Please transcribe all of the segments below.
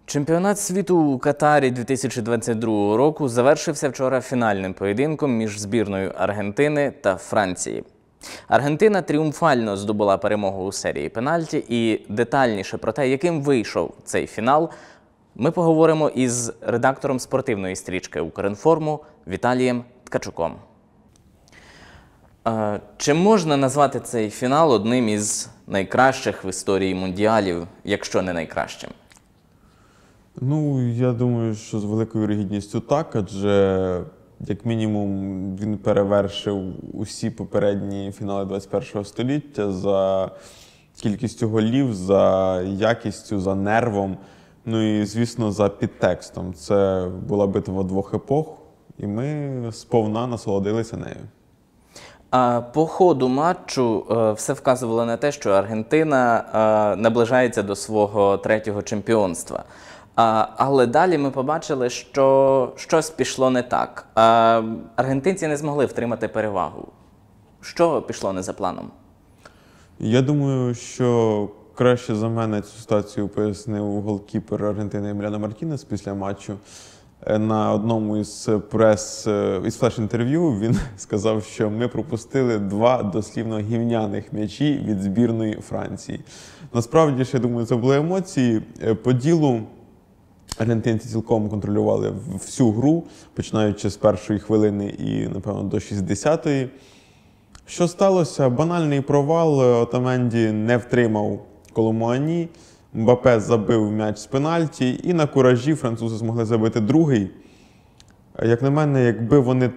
Чемпіонат світу у Катарі 2022 року завершився вчора фінальним поєдинком між збірною Аргентини та Франції. Аргентина тріумфально здобула перемогу у серії пенальті, і детальніше про те, яким вийшов цей фінал, ми поговоримо із редактором спортивної стрічки «Укрінформу» Віталієм Ткачуком. Чи можна назвати цей фінал одним із найкращих в історії мундіалів, якщо не найкращим? Я думаю, що з великою вірогідністю так, адже, як мінімум, він перевершив усі попередні фінали 21-го століття за кількістю голів, за якістю, за нервом, і, звісно, за підтекстом. Це була битва двох епох, і ми сповна насолодилися нею. По ходу матчу все вказувало на те, що Аргентина наближається до свого третього чемпіонства. Але далі ми побачили, що щось пішло не так. Аргентинці не змогли втримати перевагу. Що пішло не за планом? Я думаю, що краще за мене цю ситуацію пояснив голкіпер Аргентини Еміліано Мартінес після матчу. На одному із флеш-інтерв'ю він сказав, що ми пропустили два дослівно гівняних м'ячі від збірної Франції. Насправді, я думаю, це були емоції. По ділу аргентинці цілком контролювали всю гру, починаючи з першої хвилини і, напевно, до 60-ї. Що сталося? Банальний провал. Отаменді не втримав Коломуані. Мбаппе забив м'яч з пенальті, і на куражі французи змогли забити другий. Як на мене, якби вони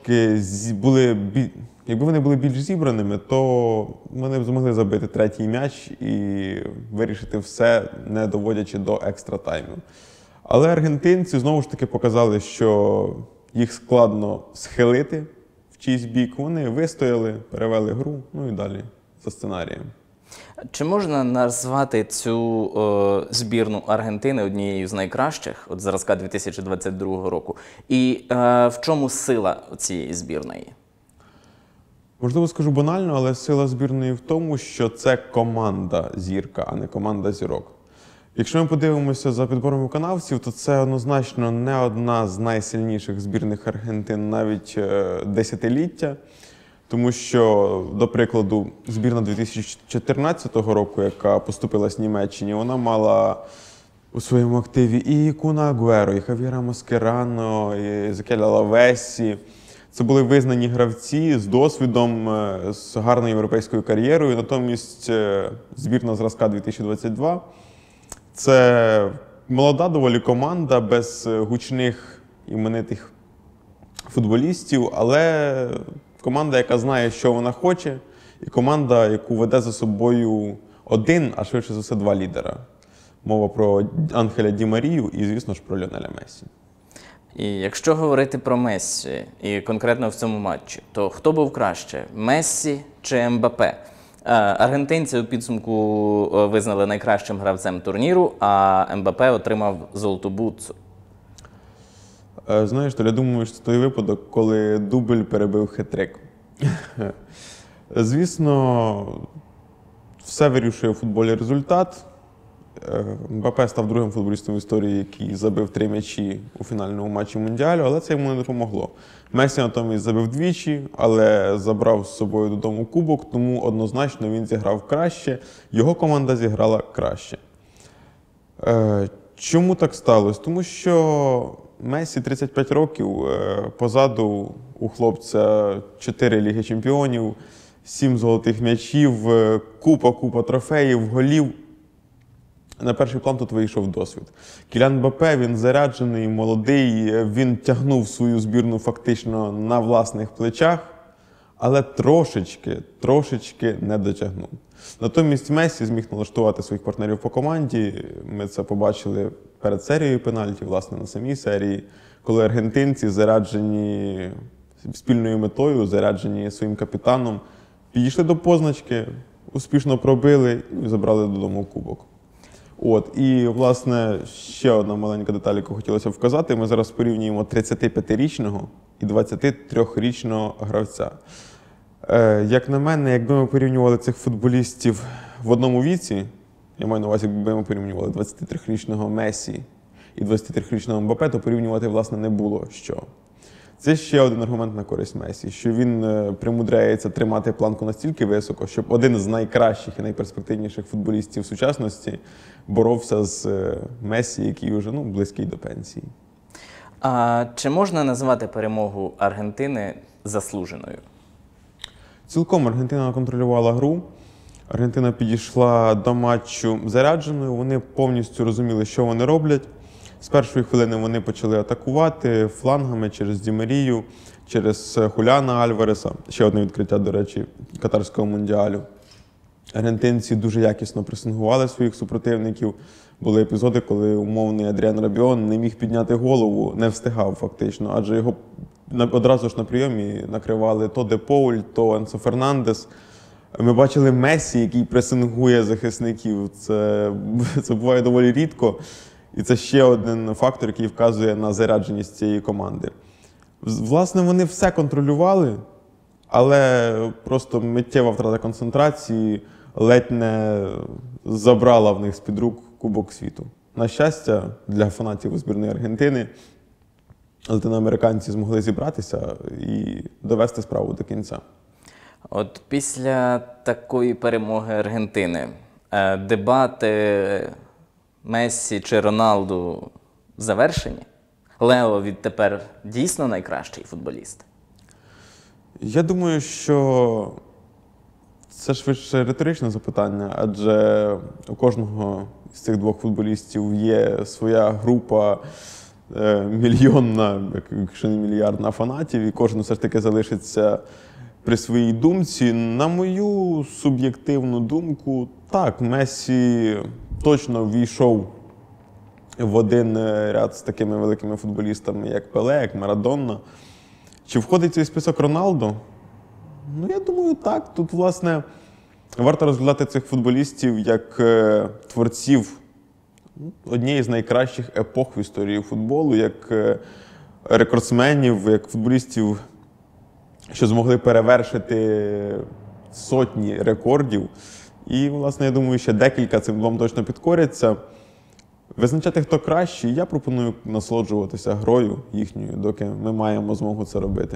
були більш зібраними, то вони б змогли забити третій м'яч і вирішити все, не доводячи до екстра-тайму. Але аргентинці знову ж таки показали, що їх складно схилити в чийсь бік. Вони вистояли, перевели гру, і далі за сценарієм. Чи можна назвати цю збірну Аргентини однією з найкращих, от зразка 2022 року? І в чому сила цієї збірної? Можливо, скажу банально, але сила збірної в тому, що це команда-зірка, а не команда-зірок. Якщо ми подивимося за підбором виконавців, то це однозначно не одна з найсильніших збірних Аргентин навіть десятиліття. Тому що, до прикладу, збірна 2014 року, яка поступилась Німеччині, вона мала у своєму активі і Куна Агуеро, і Хавієра Маскерано, і Езекіеля Лавесі. Це були визнані гравці з досвідом, з гарною європейською кар'єрою. Натомість збірна зразка 2022 – це молода доволі команда, без гучних іменитих футболістів, але команда, яка знає, що вона хоче, і команда, яку веде за собою один, а швидше за все два лідера. Мова про Анхеля Ді Марію і, звісно ж, про Ліонеля Мессі. І якщо говорити про Мессі, і конкретно в цьому матчі, то хто був краще – Мессі чи Мбаппе? Аргентинці у підсумку визнали найкращим гравцем турніру, а Мбаппе отримав золоту бутсу. Знаєш, я думаю, що це той випадок, коли дубль перебив хет-трик. Звісно, все вирішує у футболі результат. Мбаппе став другим футболістом в історії, який забив 3 м'ячі у фінальному матчі Мундіалю, але це йому не допомогло. Месі натомість забив двічі, але забрав з собою додому кубок, тому однозначно він зіграв краще, його команда зіграла краще. Чому так сталося? Тому що Месі 35 років, позаду у хлопця 4 Ліги Чемпіонів, 7 золотих м'ячів, купа трофеїв, голів. На перший план тут вийшов досвід. Кіліан Мбаппе, він заряджений, молодий, він тягнув свою збірну фактично на власних плечах, але трошечки не дотягнув. Натомість Месі зміг налаштувати своїх партнерів по команді. Ми це побачили перед серією пенальті, власне, на самій серії, коли аргентинці, заряджені спільною метою, заряджені своїм капітаном, підійшли до позначки, успішно пробили і забрали додому кубок. І, власне, ще одна маленька деталь, яку хотілося б вказати. Ми зараз порівнюємо 35-річного і 23-річного гравця. Як на мене, якби ми порівнювали цих футболістів в одному віці, я маю на увазі, якби ми порівнювали 23-річного Месі і 23-річного Мбаппе, то порівнювати, власне, не було що. Це ще один аргумент на користь Месі, що він примудряється тримати планку настільки високо, щоб один з найкращих і найперспективніших футболістів сучасності боровся з Месі, який вже близький до пенсії. А чи можна назвати перемогу Аргентини заслуженою? Цілком Аргентина контролювала гру. Аргентина підійшла до матчу зарядженою, вони повністю розуміли, що вони роблять. З першої хвилини вони почали атакувати флангами через Ді Марію, через Хуляна Альвареса. Ще одне відкриття, до речі, Катарського мундіалю. Аргентинці дуже якісно пресингували своїх супротивників. Були епізоди, коли умовний Адріан Рабіон не міг підняти голову, не встигав фактично, адже його одразу ж на прийомі накривали то Де Поуль, то Енсо Фернандес. Ми бачили Месі, який пресингує захисників. Це буває доволі рідко. І це ще один фактор, який вказує на зарядженість цієї команди. Власне, вони все контролювали, але просто миттєва втрата концентрації ледь не забрала в них з-під рук Кубок світу. На щастя, для фанатів збірної Аргентини, латиноамериканці змогли зібратися і довести справу до кінця. От після такої перемоги Аргентини дебати Мессі чи Роналду завершені? Лео відтепер дійсно найкращий футболіст? Я думаю, що це швидше риторичне запитання, адже у кожного з цих двох футболістів є своя група мільйонна, якщо не мільярдна фанатів, і кожен все ж таки залишиться при своїй думці. На мою суб'єктивну думку, так, Месі точно ввійшов в один ряд з такими великими футболістами, як Пеле, як Марадонна. Чи входить в цей список Роналдо? Я думаю, так. Тут, власне, варто розглядати цих футболістів як творців однієї з найкращих епох в історії футболу, як рекордсменів, як футболістів, що змогли перевершити сотні рекордів. І, власне, я думаю, ще декілька цим двом точно підкоряться. Визначати, хто кращий, я пропоную насолоджуватися грою їхньою, доки ми маємо змогу це робити.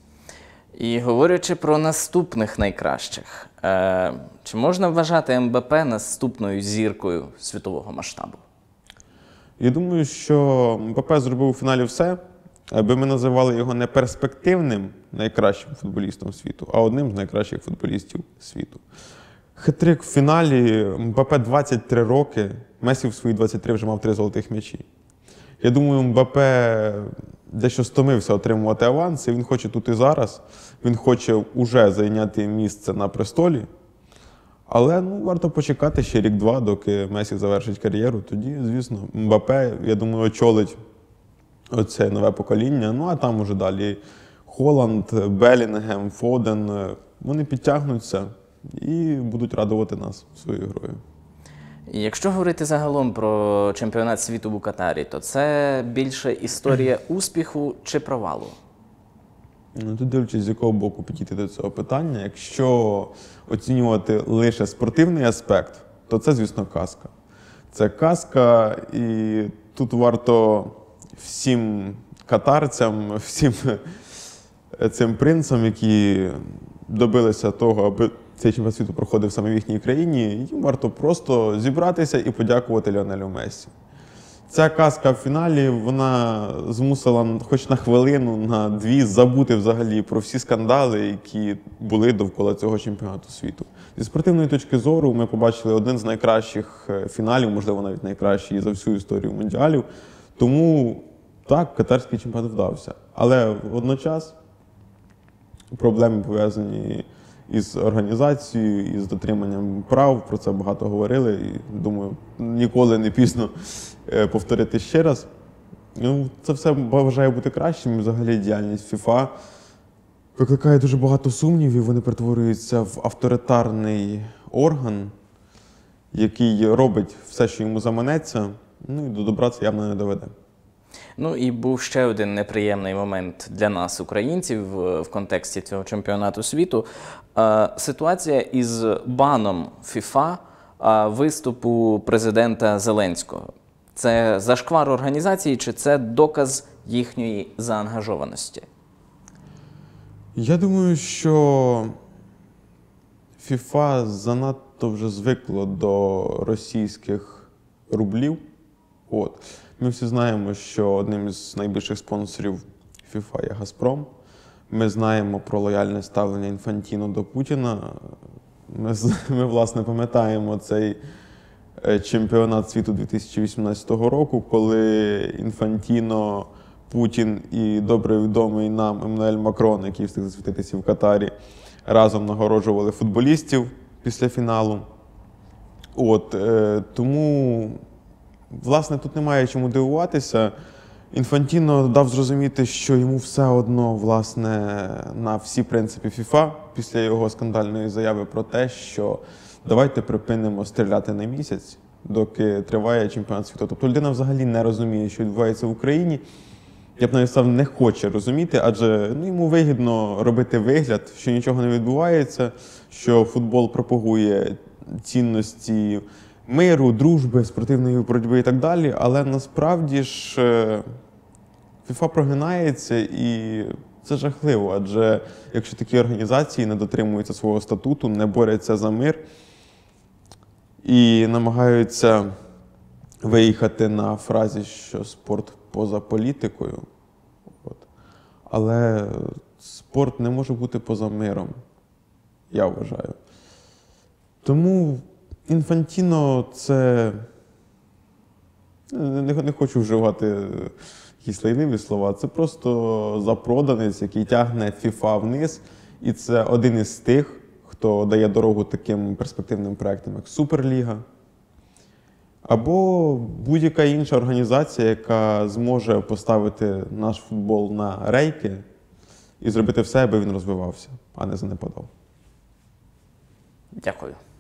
І говорячи про наступних найкращих, чи можна вважати МБП наступною зіркою світового масштабу? Я думаю, що МБП зробив у фіналі все, аби ми називали його не перспективним найкращим футболістом світу, а одним з найкращих футболістів світу. Хет-трик в фіналі, МБП 23 роки, Месі в свої 23 вже мав 3 золотих м'ячі. Я думаю, МБП дещо стомився отримувати аванс, і він хоче тут і зараз. Він хоче уже зайняти місце на престолі. Але варто почекати ще рік-два, доки Месі завершить кар'єру. Тоді, звісно, МБП, я думаю, очолить оце нове покоління. А там уже далі Холланд, Белінгем, Фоден. Вони підтягнуться і будуть радувати нас своєю грою. Якщо говорити загалом про чемпіонат світу в Катарі, то це більше історія успіху чи провалу? Тут дивлячись, з якого боку підійти до цього питання. Якщо оцінювати лише спортивний аспект, то це, звісно, казка. Це казка, і тут варто всім катарцям, всім цим принцам, які добилися того, аби цей чемпіонат світу проходив саме в їхній країні, їм варто просто зібратися і подякувати Ліонелю Мессі. Ця казка в фіналі, вона змусила хоч на хвилину, на дві забути взагалі про всі скандали, які були довкола цього чемпіонату світу. Зі спортивної точки зору ми побачили один з найкращих фіналів, можливо, навіть найкращий за всю історію мундіалів. Тому так, катарський чемпіонат вдався. Але водночас проблеми пов'язані із організацією, із дотриманням прав, про це багато говорили, і думаю, ніколи не пізно повторити ще раз. Це все бажає бути кращим, взагалі діяльність ФІФА викликає дуже багато сумнівів, вони перетворюються в авторитарний орган, який робить все, що йому заманеться, і до добра це явно не доведе. І був ще один неприємний момент для нас, українців, в контексті цього чемпіонату світу. Ситуація із баном ФІФА виступу президента Зеленського. Це зашквар організації чи це доказ їхньої заангажованості? Я думаю, що FIFA занадто вже звикло до російських рублів. Ми всі знаємо, що одним із найбільших спонсорів FIFA є «Газпром». Ми знаємо про лояльне ставлення Інфантіно до Путіна. Ми власне, пам'ятаємо цей чемпіонат світу 2018 року, коли Інфантіно, Путін і добре відомий нам Еммануель Макрон, який встиг засвітитися в Катарі, разом нагороджували футболістів після фіналу. Тому, власне, тут немає чому дивуватися. Інфантіно дав зрозуміти, що йому все одно, власне, на всі принципи FIFA після його скандальної заяви про те, що давайте припинимо стріляти на місяць, доки триває чемпіонат світу. Тобто людина взагалі не розуміє, що відбувається в Україні. Я б навіть сказав, не хоче розуміти, адже йому вигідно робити вигляд, що нічого не відбувається, що футбол пропагує цінності миру, дружби, спортивної боротьби і так далі. Але насправді ж FIFA прогинається і це жахливо, адже якщо такі організації не дотримуються свого статуту, не борються за мир і намагаються виїхати на фразі, що спорт поза політикою. Але спорт не може бути поза миром, я вважаю. Тому Інфантіно це... Не хочу вживати якісь лайливі слова. Це просто запроданець, який тягне FIFA вниз. І це один із тих, хто дає дорогу таким перспективним проектам, як Суперліга. Або будь-яка інша організація, яка зможе поставити наш футбол на рейки і зробити все, аби він розвивався, а не занепадав. Дякую.